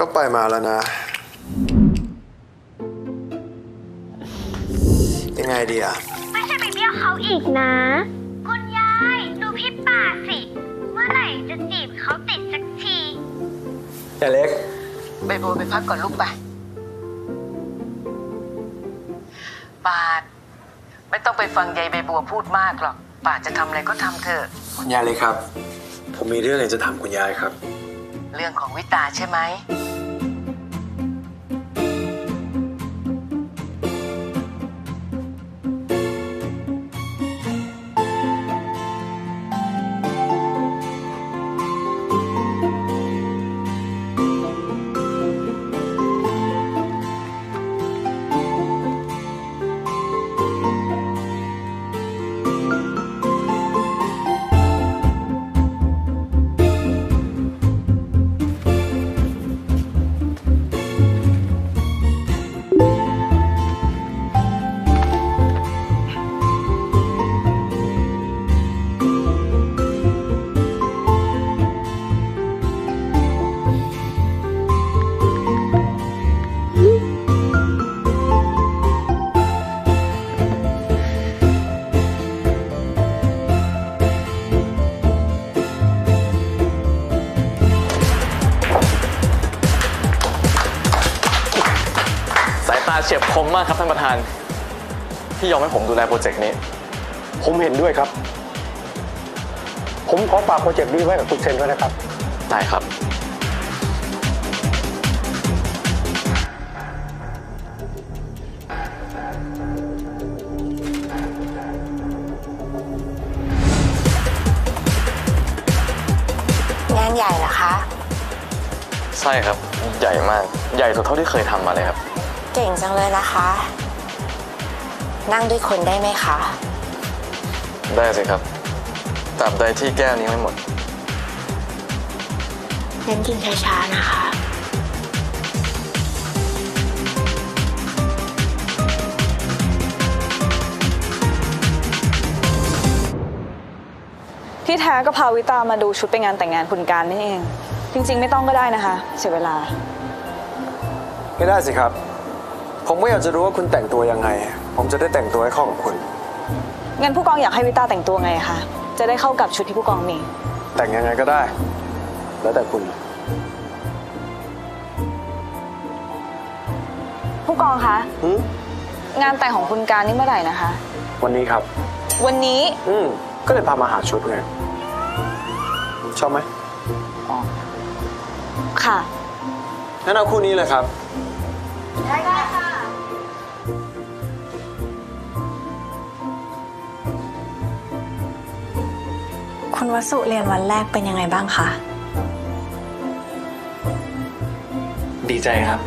ก็ไปมาแล้วนะยังไงดีอะไม่ใช่ไปเบี้ยวเขาอีกนะคุณยายดูพี่ป่าสิเมื่อไหร่จะจีบเขาติดสักทียายเล็กใบบัวไปพักก่อนลูกไปปาดไม่ต้องไปฟังยายใบบัวพูดมากหรอกปาดจะทำอะไรก็ทำเถอะคุณยายเล็กครับผมมีเรื่องอยากจะถามคุณยายครับเรื่องของวิตาใช่ไหมเฉียบคมมากครับท่านประธานที่ยอมให้ผมดูแลโปรเจกต์นี้ผมเห็นด้วยครับผมขอฝากโปรเจกต์นี้ไว้กับคุณเซนด้วยนะครับได้ครับงานใหญ่เหรอคะใช่ครับใหญ่มากใหญ่สุดเท่าที่เคยทำมาเลยครับเก่งจังเลยนะคะนั่งด้วยคนได้ไหมคะได้สิครับตราบใดที่แก้วนี้ไม่หมดงั้นกินช้าๆนะคะที่แท้ก็พาวิตามาดูชุดไปงานแต่งงานคุณการนี่เองจริงๆไม่ต้องก็ได้นะคะเสียเวลาไม่ได้สิครับผมก็อยากจะรู้ว่าคุณแต่งตัวยังไงผมจะได้แต่งตัวให้เข้ากับคุณงั้นผู้กองอยากให้วิตาแต่งตัวไงคะจะได้เข้ากับชุดที่ผู้กองมีแต่งยังไงก็ได้แล้วแต่คุณผู้กองคะงานแต่งของคุณการนี่เมื่อไหร่นะคะวันนี้ครับวันนี้ก็เลยพามาหาชุดไงชอบไหมค่ะงั้นเอาคู่นี้เลยครับได้ค่ะคุณวสุเรียนวันแรกเป็นยังไงบ้างคะดีใจครับ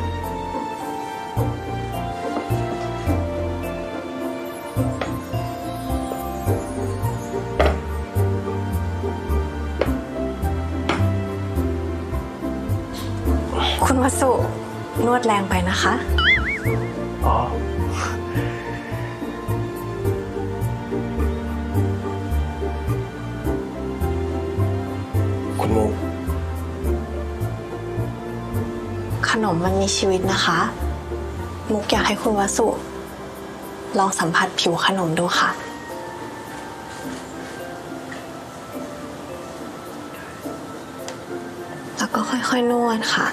คุณวสุนวดแรงไปนะคะอ๋อคุณมุกขนมมันมีชีวิตนะคะมุกอยากให้คุณวสุลองสัมผัสผิวขนมดูค่ะแล้วก็ค่อยๆนวดค่ะ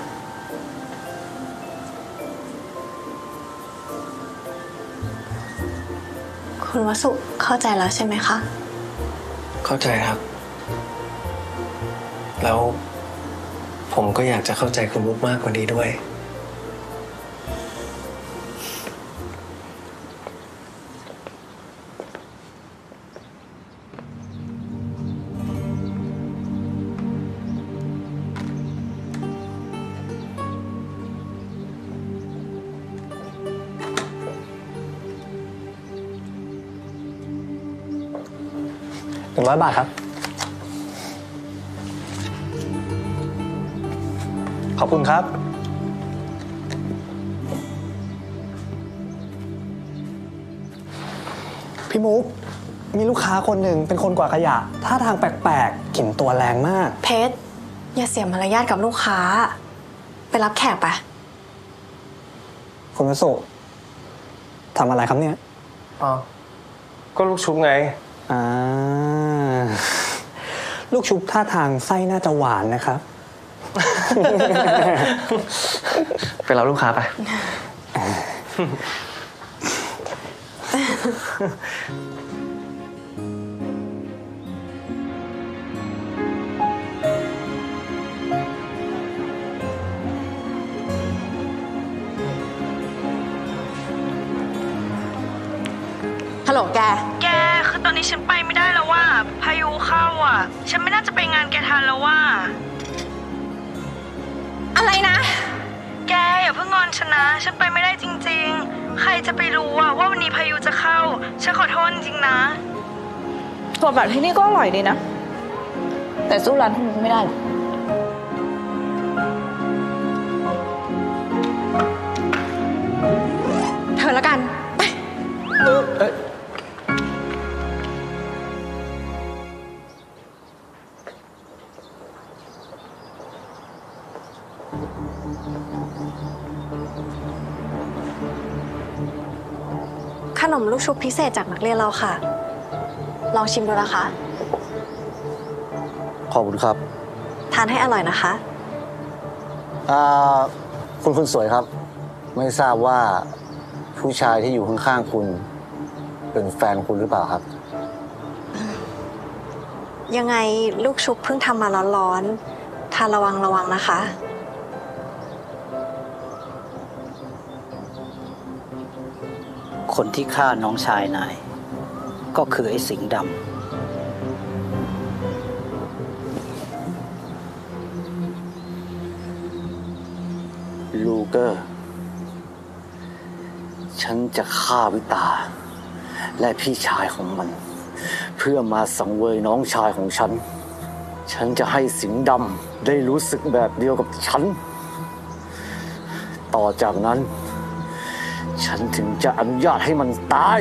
คุณวสุเข้าใจแล้วใช่ไหมคะเข้าใจครับแล้วผมก็อยากจะเข้าใจคุณมุกมากกว่านี้ด้วย 100 บาทครับขอบคุณครับพี่มุกมีลูกค้าคนหนึ่งเป็นคนกวาดขยะท่าทางแปลกๆกลิ่นตัวแรงมากเพชรอย่าเสียมารยาทกับลูกค้าไปรับแขกปะคุณวสุทำอะไรครับเนี่ยอ๋อ ก็ลูกชุบไงอ่า ลูกชุบท่าทางไส้น่าจะหวานนะครับไปรับลูกค้าไปฮัลโหลแกแกคือตอนนี้ฉันไปไม่ได้แล้วว่าพายุเข้าอ่ะ ฉันไม่น่าจะไปงานแกทันแล้วว่าอะไรนะแกอย่าเพิ่งงอนฉันนะ ฉันไปไม่ได้จริงๆ ใครจะไปรู้อ่ะว่าวันนี้พายุจะเข้า ฉันขอโทษจริงๆนะถั่วแบบที่นี่ก็อร่อยดีนะ แต่สู้ร้านคุณไม่ได้หรอกเธอละกัน ไป ขนมลูกชุบพิเศษจากนักเรียนเราค่ะ ลองชิมดูนะคะขอบคุณครับทานให้อร่อยนะคะคุณสวยครับ ไม่ทราบว่าผู้ชายที่อยู่ข้างๆคุณ เป็นแฟนคุณหรือเปล่าครับยังไงลูกชุบเพิ่งทำมาร้อนๆ ทานระวังนะคะคนที่ฆ่าน้องชายนาย ก็คือไอ้สิงห์ดำ ลูเกอร์ ฉันจะฆ่าวิตา และพี่ชายของมัน เพื่อมาสังเวยน้องชายของฉัน ฉันจะให้สิงห์ดำได้รู้สึกแบบเดียวกับฉัน ต่อจากนั้น ฉันถึงจะอนุญาตให้มันตาย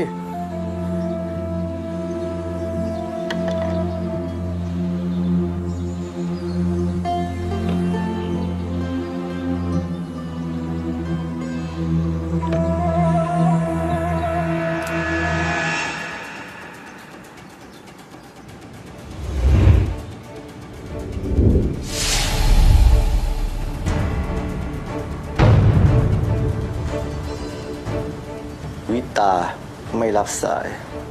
วิตาไม่รับสาย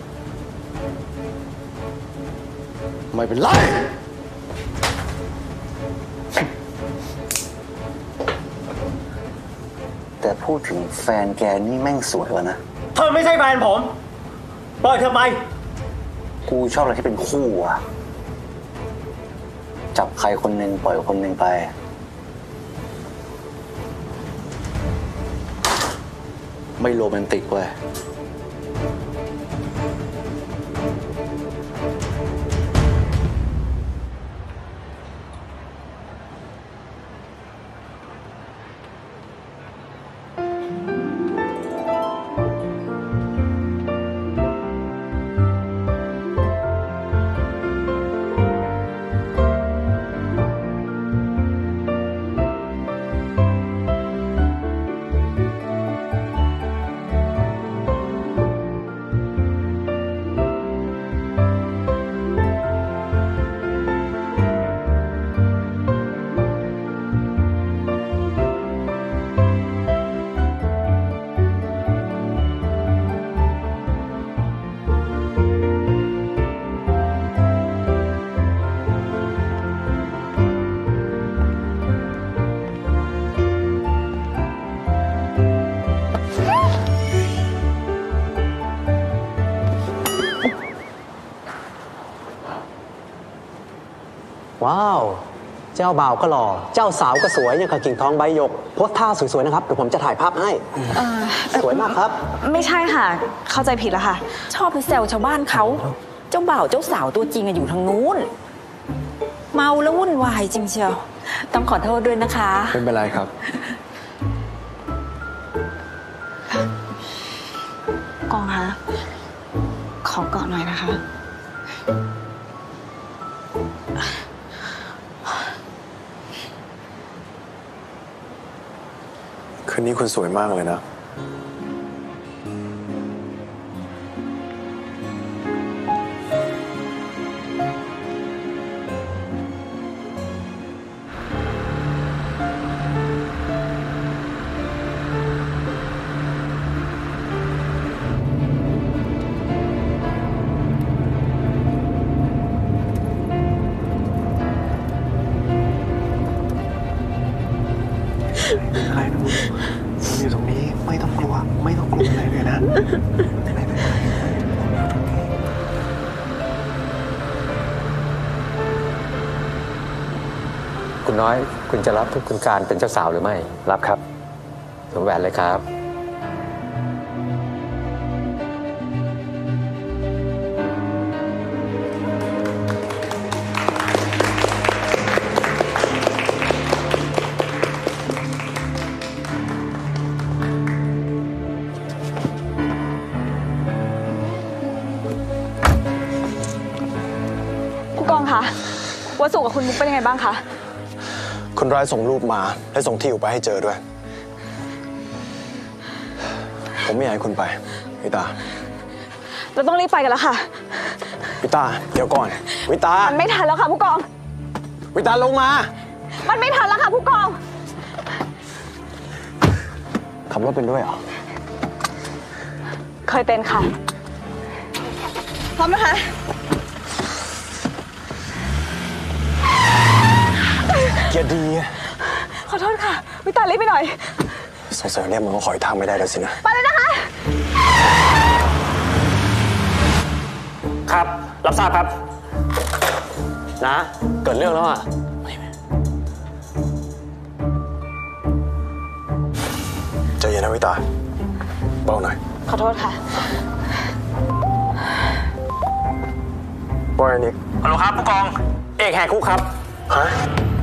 ไม่เป็นไร แต่พูดถึงแฟนแกนี่แม่งสวยกว่านะเธอไม่ใช่แฟนผม ปล่อยเธอไปกูชอบอะไรที่เป็นคู่อะจับใครคนหนึ่งปล่อยคนหนึ่งไป ไม่โรแมนติกเว้ยว้าว เจ้าบ่าวก็หล่อ เจ้าสาวก็สวยอย่างกับกิ่งทองใบหยก โพสท่าสวยๆนะครับ เดี๋ยวผมจะถ่ายภาพให้ สวยมากครับไม่ใช่ค่ะ เข้าใจผิดแล้วค่ะชอบไปแซวชาวบ้านเขา เจ้าบ่าวเจ้าสาวตัวจริงอะอยู่ทางนู้น เมาแล้ววุ่นวายจริงเชียว ต้องขอโทษด้วยนะคะไม่เป็นไรครับกองคะขอกอดหน่อยนะคะคืนนี้คุณสวยมากเลยนะอะไรนะมึงอยู่ตรงนี้ไม่ต้องกลัวอะไรเลยนะไม่เป็นไรคุณน้อยคุณจะรับคุณการเป็นเจ้าสาวหรือไม่รับครับสวมแหวนเลยครับผู้กองคะวสุกับคุณมุกเป็นยังไงบ้างคะคนร้ายส่งรูปมาและส่งที่อยู่ไปให้เจอด้วย ผมไม่อยากให้คุณไปวิตาเราต้องรีบไปกันแล้วค่ะวิตาเดี๋ยวก่อนวิตามันไม่ทันแล้วค่ะผู้กองวิตาลงมามันไม่ทันแล้วค่ะผู้กองขับรถเป็นด้วยเหรอเคยเป็นค่ะ พร้อมนะคะเกียรติดีขอโทษค่ะ วิตารีบไปหน่อยสงสัยเนี่ยมึงก็ขอยทางไม่ได้แล้วสินะไปเลยนะคะครับ รับทราบครับ นะ เกิดเรื่องแล้วอ่ะใจเย็นนะวิตาเบาหน่อยขอโทษค่ะว่าไงนิกฮัลโหลครับผู้กอง เอกแหกคุกครับฮะ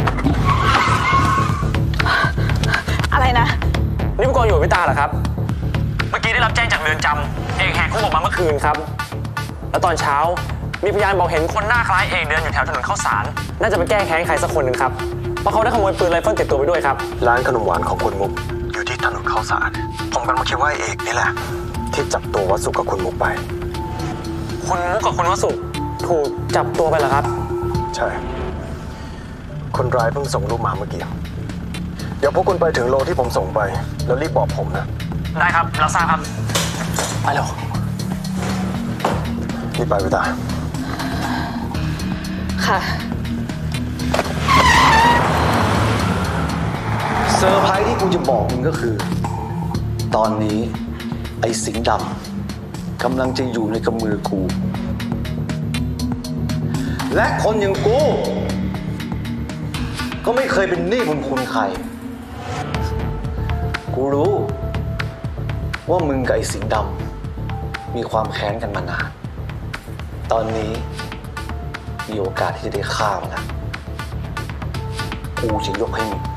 อะไรนะนี่ผู้กองอยู่กับพี่ตาเหรอครับ เมื่อกี้ได้รับแจ้งจากเรือนจำเอกแหกคุกออกมาเมื่อคืนครับ แล้วตอนเช้ามีพยานบอกเห็นคนหน้าคล้ายเอกเดินอยู่แถวถนนข้าวสาร น่าจะไปแก้แค้นใครสักคนหนึ่งครับ เพราะเขาได้ขโมยปืนไรเฟิลติดตัวไปด้วยครับร้านขนมหวานของคุณมุกอยู่ที่ถนนข้าวสารผมกำลังคิดว่าไอ้เอกนี่แหละ ที่จับตัววัสสุกับคุณมุกไปคุณมุกกับคุณวสุถูกจับตัวไปเหรอครับใช่ คนร้ายเพิ่งส่งรูปมาเมื่อกี้ เดี๋ยวพวกคุณไปถึงโลที่ผมส่งไป แล้วรีบบอกผมนะได้ครับรับทราบครับไปเร็วรีบไปวิตาค่ะเซอร์ไพรส์ที่กูจะบอกมึงก็คือ ตอนนี้ไอ้สิงห์ดำกำลังจะอยู่ในกำมือกู และคนอย่างกู ก็ไม่เคยเป็นหนี้บุญคุณใคร กูรู้ว่ามึงกับไอ้สิงห์ดำมีความแค้นกันมานาน ตอนนี้มีโอกาสที่จะได้ฆ่ามันแล้วกูจะยกให้มึง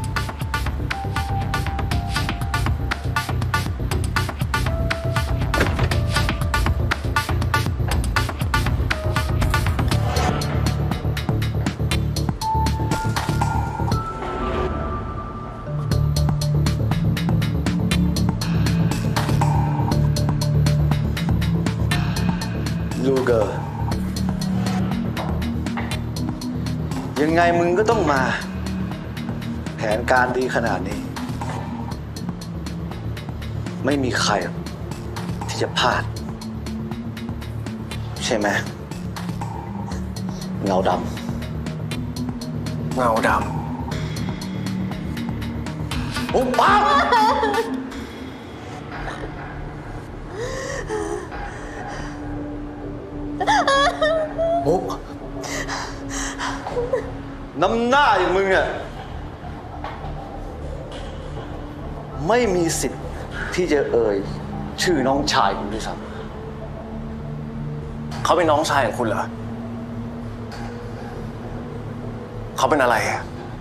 ลูเกอร์ยังไงมึงก็ต้องมา แผนการดีขนาดนี้ ไม่มีใครที่จะพลาด ใช่ไหมเงาดำเงาดำปุ๊บปั๊บมุกน้ำหน้าอย่างมึงอ่ะไม่มีสิทธิ์ที่จะเอ่ยชื่อน้องชายกูด้วยซ้ำเขาเป็นน้องชายของคุณเหรอ เขาเป็นอะไรอะ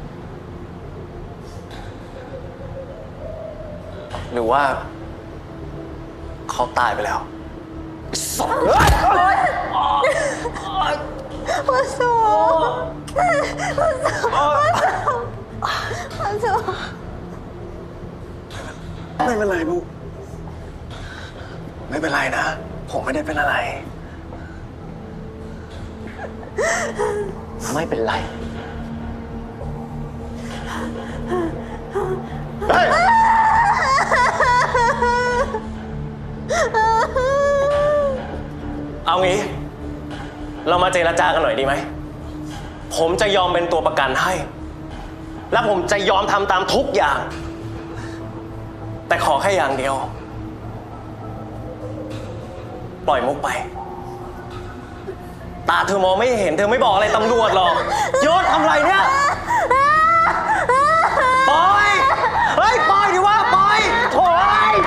หรือว่า เขาตายไปแล้ววัสสุวัสสุเป็นไรบุ๊ไม่เป็นไรนะ ผมไม่ได้เป็นอะไรไม่เป็นไรเฮ้ยเอางี้ เรามาเจรจากันหน่อยดีไหม ผมจะยอมเป็นตัวประกันให้ และผมจะยอมทำตามทุกอย่าง แต่ขอแค่อย่างเดียว ปล่อยมุกไป ตาเธอมองไม่เห็นเธอไม่บอกอะไรตำรวจหรอกยศทำไรเนี่ย ปล่อย เฮ้ย ปล่อยดิวะปล่อยโถ่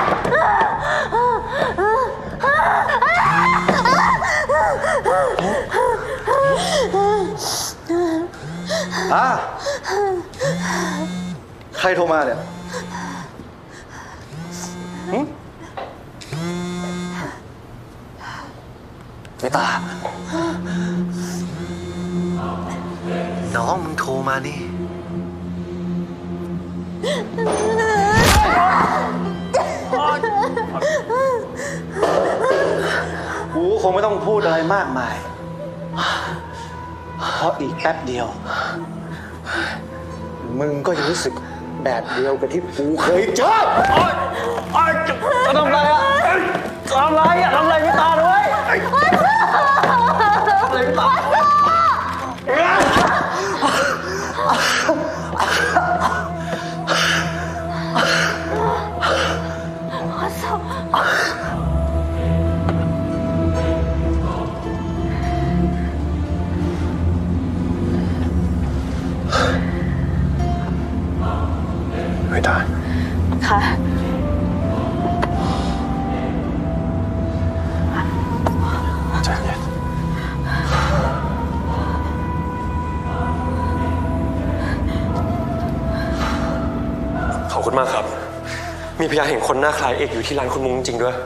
ใครโทรมาเนี่ยวิตา น้องมึงโทรมานี่ กูคงไม่ต้องพูดอะไรมากมาย เพราะอีกแป๊บเดียว มึงก็จะรู้สึกแบบเดียวกับที่กูเคยเจอจะทำอะไรอ่ะทำอะไรอ่ะทำอะไรไม่ตาด้วยทำอะไรไม่ตาไม่ได้ค่ะใจเย็นขอบคุณมากครับ มีพยานเห็นคนหน้าคล้ายเอกอยู่ที่ร้านคุณมุ้งจริงด้วย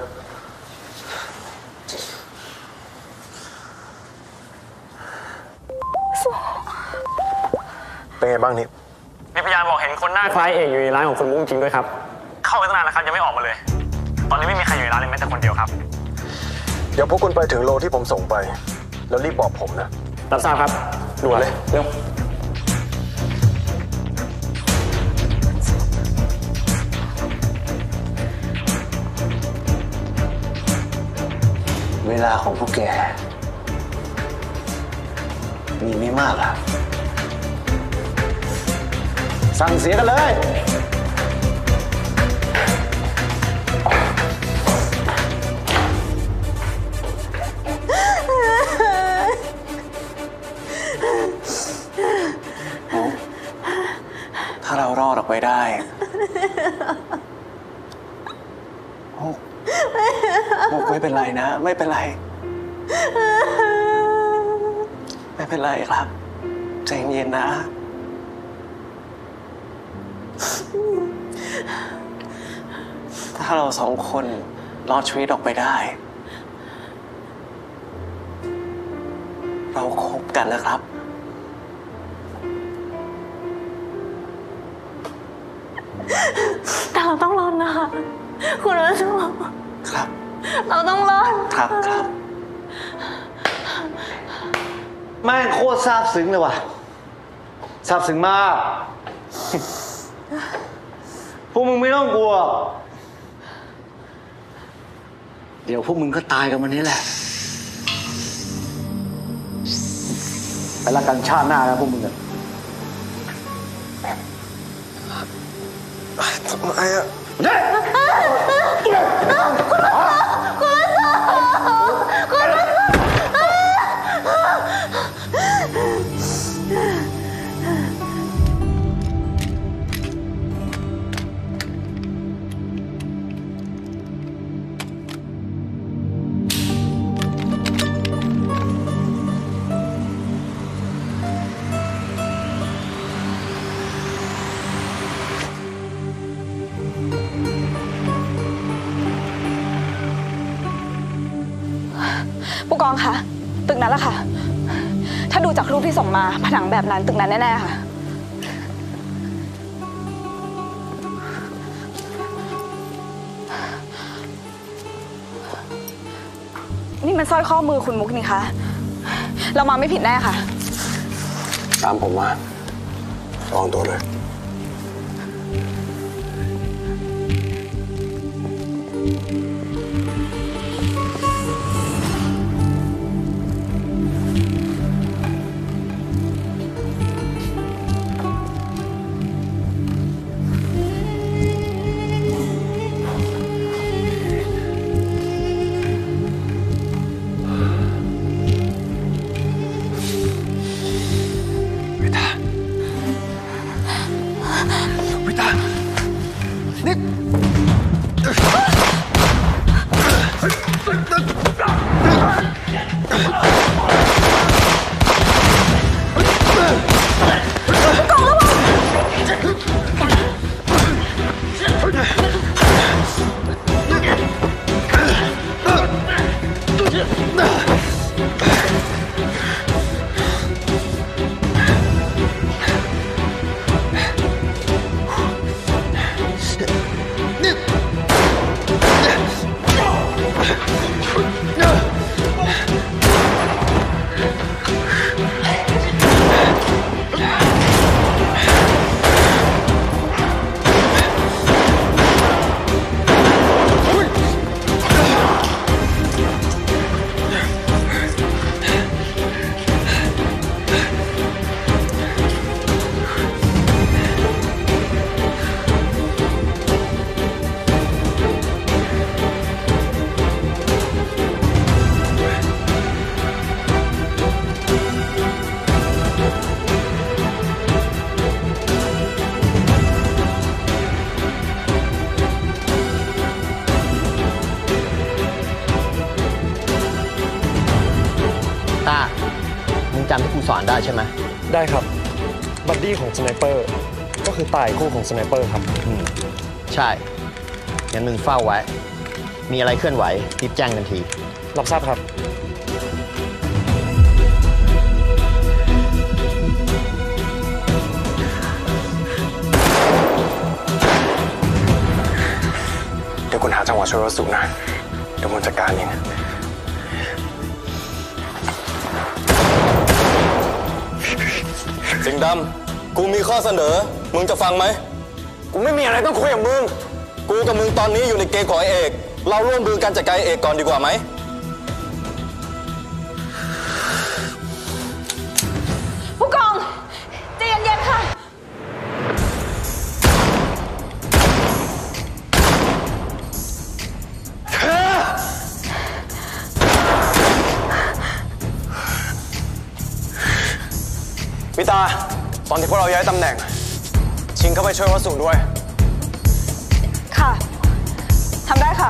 เป็นไงบ้างนิบมีพยานบอกเห็นคนหน้าคล้ายเอกอยู่ในร้านของคุณมุ้งจริงด้วยครับ เข้าไปตั้งนานแล้วครับยังไม่ออกมาเลย ตอนนี้ไม่มีใครอยู่ในร้านเลยแม้แต่คนเดียวครับเดี๋ยวพวกคุณไปถึงโลที่ผมส่งไป แล้วรีบบอกผมนะรับทราบครับด่วนเลยเร็วเวลาของพวกแก มีไม่มากอ่ะ สั่งเสียกันเลยถ้าเรารอดออกไปได้มุกไม่เป็นไรนะ ไม่เป็นไร ไม่เป็นไรครับใจเย็นนะ ถ้าเราสองคนรอดชีวิตออกไปได้ เราคบกันนะครับแต่เราต้องรอดนะคะ คุณวัสุครับเราต้องรอดครับแม่งโคตรซาบซึ้งเลยว่ะซาบซึ้งมาก พวกมึงไม่ต้องกลัว เดี๋ยวพวกมึงก็ตายกันวันนี้แหละ ไปละกันชาติหน้าแล้วพวกมึงอะทำไมอะผู้กองคะตึกนั้นแหละค่ะ ถ้าดูจากรูปที่ส่งมาผนังแบบนั้นตึกนั้นแน่ๆค่ะผนี่มันสร้อยข้อมือคุณมุกนี่คะเรามาไม่ผิดแน่ค่ะตามผมมาระวังตัวเลยมึงจำที่กูสอนได้ใช่ไหมได้ครับบัดดี้ของสไนเปอร์ก็คือตายคู่ของสไนเปอร์ครับใช่งั้นมึงเฝ้าไว้มีอะไรเคลื่อนไหวรีบแจ้งทันทีรับทราบครับเดี๋ยวคุณหาจังหวะช่วยวัสดุนะเดี๋ยวผมจัดการเองสิงห์ดำกูมีข้อเสนอมึงจะฟังไหมกูไม่มีอะไรต้องคุยกับมึงกูกับมึงตอนนี้อยู่ในเกมของไอเอกเราร่วมมือกันจัดการเอกก่อนดีกว่าไหมผู้กองใจเย็นๆค่ะวิตาตอนที่พวกเราย้ายตำแหน่งชิงเข้าไปช่วยวัสดุด้วยค่ะทำได้ค่ะ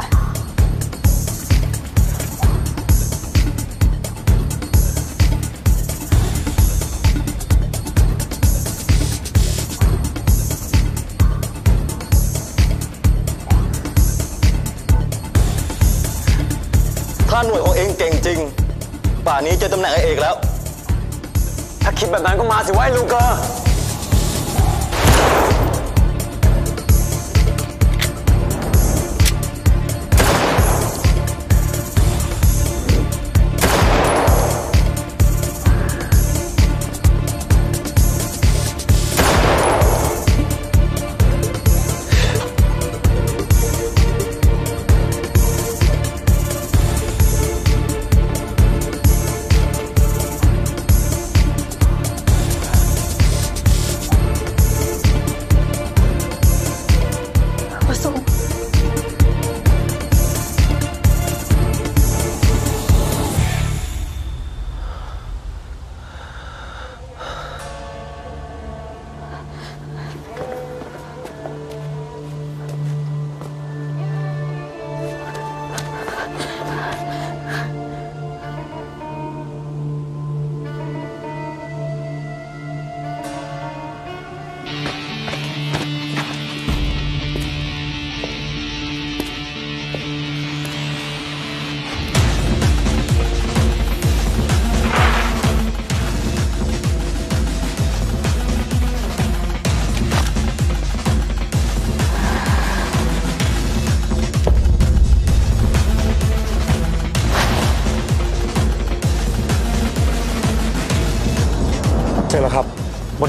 ถ้าหน่วยของเองเก่งจริงป่านนี้เจอตำแหน่งไอเอกแล้วถ้าคิดแบบนั้นก็มาสิวะไอ้ลูกเกอร์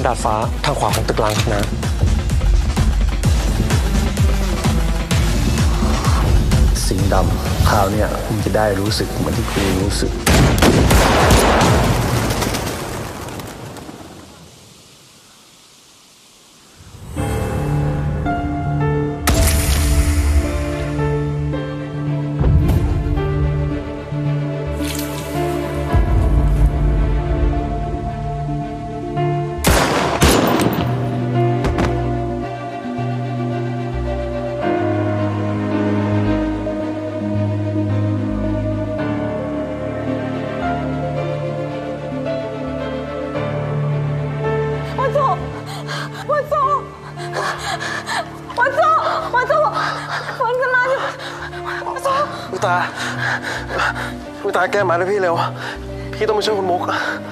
ดาดฟ้าทางขวาของตึกรางครับนะสิงห์ดำคราวเนี้ยมึงจะได้รู้สึกเหมือนที่กูรู้สึกคุณตาแก้มาแล้วพี่เร็ว พี่ต้องไปช่วยคุณมุก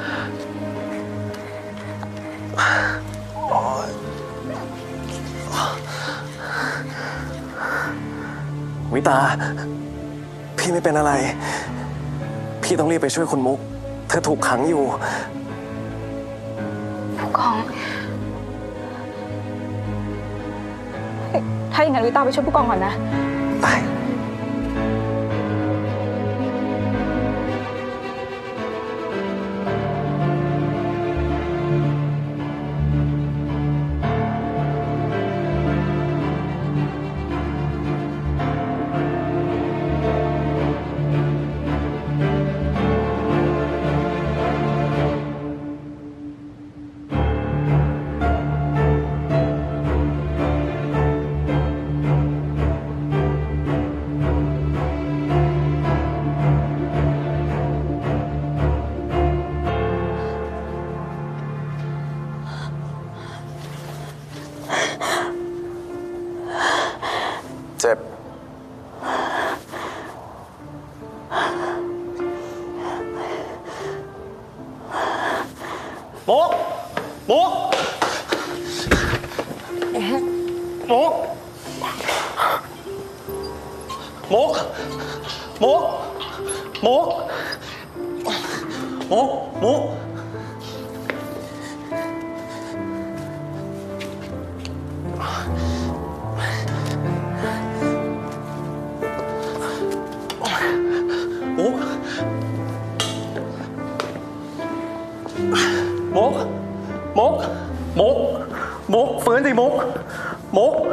วิตา พี่ไม่เป็นอะไร พี่ต้องรีบไปช่วยคุณมุก เธอถูกขังอยู่ผู้กองถ้าอย่างนั้นวิตาไปช่วยผู้กองก่อนนะไปเจ็บมุกมุกมุกมุกมุกมุกมุกมุกมุกมุกมุกมุกฟื้นสิมุกมุก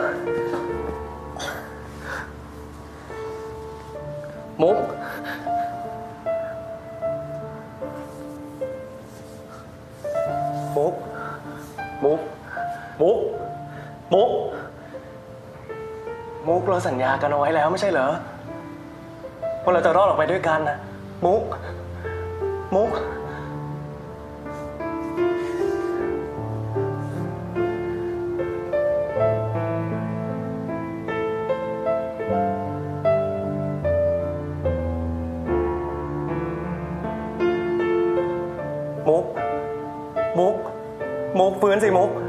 มุกมุกมุกมุกมุกมุกเราสัญญากันเอาไว้แล้วไม่ใช่เหรอว่าเราจะรอดออกไปด้วยกันนะมุกมุกมุกมุกมุกฟื้นสิมุก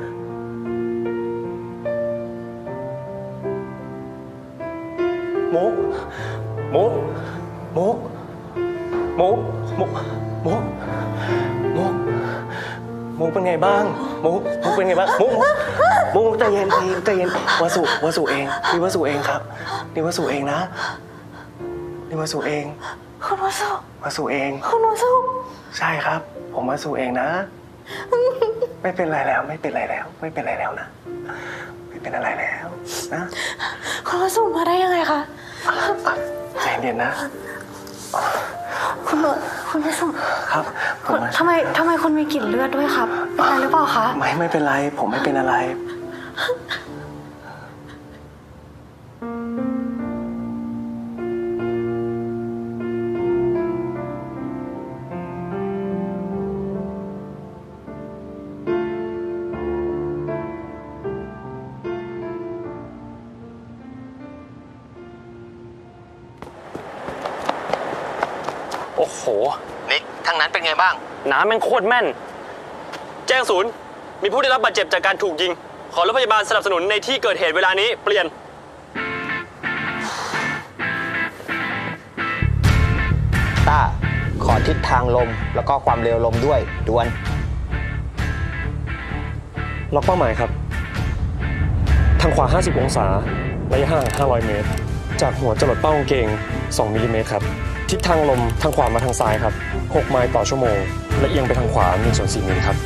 มุกมุกมุกมุกมุกมุกมุกมุกเป็นไงบ้างมุกมุกเป็นไงบ้างมุกมุกใจเย็นใจเย็นวาสุเองนี่วาสุเองครับนี่วาสุเองนะนี่วาสุเองคุณวาสุเองคุณวาสุใช่ครับผมวาสุเองนะไม่เป็นไรแล้วไม่เป็นไรแล้วไม่เป็นไรแล้วนะไม่เป็นอะไรแล้วนะคุณวาสุมาได้ยังไงคะใจเย็นนะคุณวาสุครับทำไมคุณมีกลิ่นเลือดด้วยครับเป็นอะไรหรือเปล่าคะไม่เป็นไรผมไม่เป็นอะไรโอ้โหนิกทางนั้นเป็นไงบ้างน้ำแม่งโคตรแม่นแจ้งศูนย์มีผู้ได้รับบาดเจ็บจากการถูกยิงขอรถพยาบาลสนับสนุนในที่เกิดเหตุเวลานี้เปลี่ยนต้าขอทิศทางลมแล้วก็ความเร็วลมด้วยด่วนล็อกเป้าหมายครับ ทางขวา 50 องศา ระยะห่าง 500 เมตร จากหัวจรดเป้ากางเกง 2 มิลลิเมตรครับ ทิศทางลมทางขวามาทางซ้ายครับ 6 ไมล์ต่อชั่วโมง และเอียงไปทางขวา 1/4 มิลครับ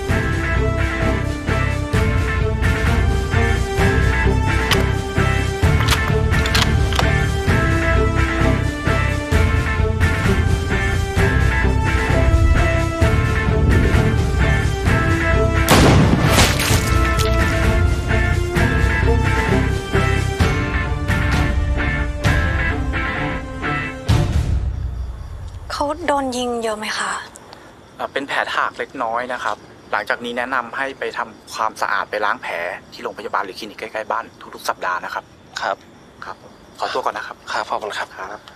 เขาโดนยิงเยอะไหมคะเป็นแผลถากเล็กน้อยนะครับ หลังจากนี้แนะนำให้ไปทำความสะอาดไปล้างแผลที่โรงพยาบาลหรือคลินิกใกล้ๆบ้านทุกๆสัปดาห์นะครับครับครับขอตัวก่อนนะครับครับขอบคุณครับ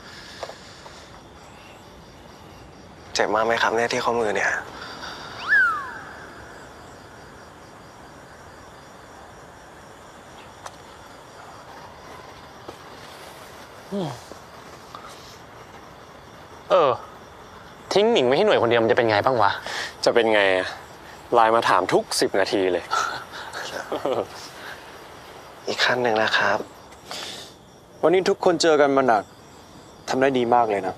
เจ็บมากไหมครับเนี่ยที่ข้อมือเนี่ยทิ้งหนิงไว้ให้หน่วยคนเดียวมันจะเป็นไงบ้างวะจะเป็นไงอะไลน์มาถามทุก 10 นาทีเลยอีกขั้นหนึ่งนะครับวันนี้ทุกคนเจอกันมาหนักทำได้ดีมากเลยนะ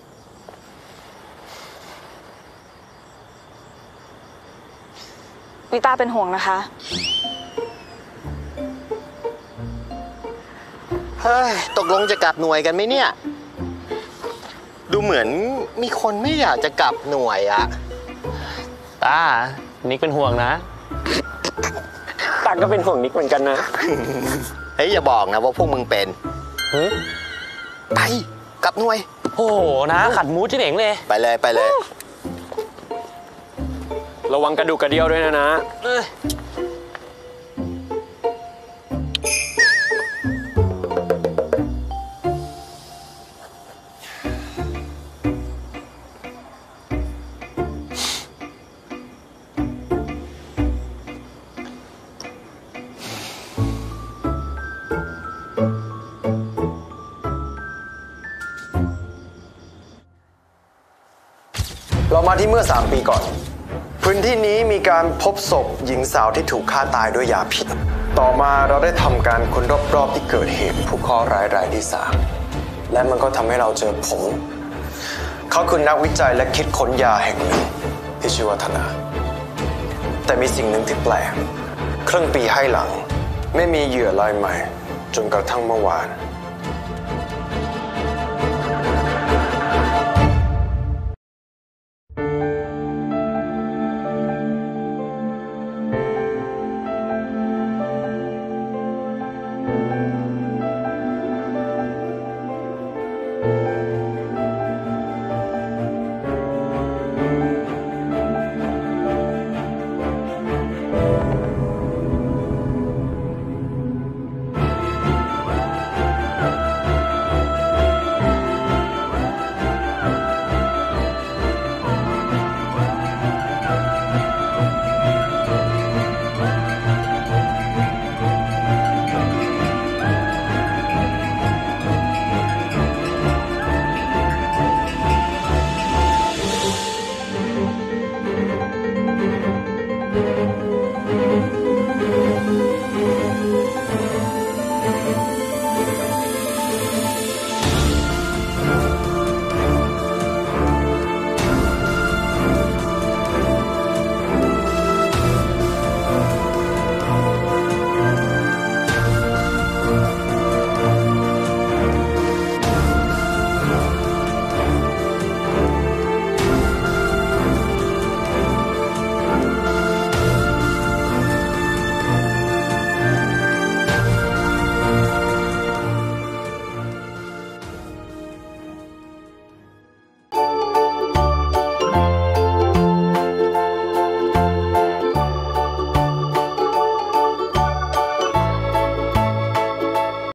วิต้าเป็นห่วงนะคะเฮ้ย ตกลงจะกลับหน่วยกันไหมเนี่ย ดูเหมือนมีคนไม่อยากจะกลับหน่วยอะต้านิกเป็นห่วงนะต้าก็เป็นห่วงนิกเหมือนกันนะเฮ้ย อย่าบอกนะว่าพวกมึงเป็นไปกลับหน่วยโอ้โหนะขัดมูดที่เหน่งเลยไปเลยไปเลยระวังกระดูกกระเดี่ยวด้วยนะเรามาที่เมื่อ 3 ปีก่อน พื้นที่นี้มีการพบศพหญิงสาวที่ถูกฆ่าตายด้วยยาพิษ ต่อมาเราได้ทำการค้นรอบๆที่เกิดเหตุผู้เคราะห์ร้ายรายที่ 3 และมันก็ทำให้เราเจอผม เขาคือนักวิจัยและคิดค้นยาแห่งหนึ่งที่ชื่อว่าธนา แต่มีสิ่งหนึ่งที่แปลกครึ่งปีให้หลังไม่มีเหยื่อรายใหม่จนกระทั่งเมื่อวาน